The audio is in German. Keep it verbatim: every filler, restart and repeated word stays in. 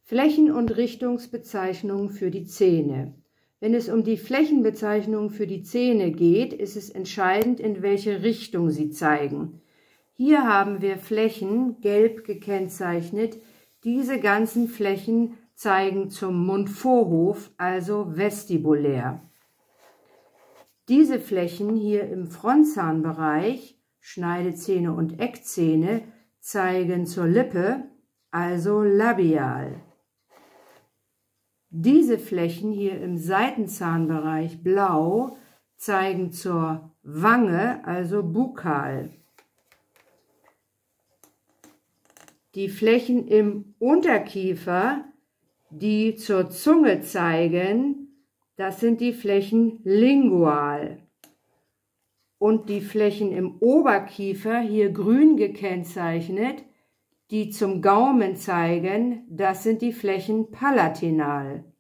Flächen- und Richtungsbezeichnungen für die Zähne. Wenn es um die Flächenbezeichnung für die Zähne geht, ist es entscheidend, in welche Richtung sie zeigen. Hier haben wir Flächen, gelb gekennzeichnet. Diese ganzen Flächen zeigen zum Mundvorhof, also vestibulär. Diese Flächen hier im Frontzahnbereich, Schneidezähne und Eckzähne, zeigen zur Lippe, also labial. Diese Flächen hier im Seitenzahnbereich blau zeigen zur Wange, also bukal. Die Flächen im Unterkiefer, die zur Zunge zeigen, das sind die Flächen lingual. Und die Flächen im Oberkiefer, hier grün gekennzeichnet, die zum Gaumen zeigen, das sind die Flächen palatinal.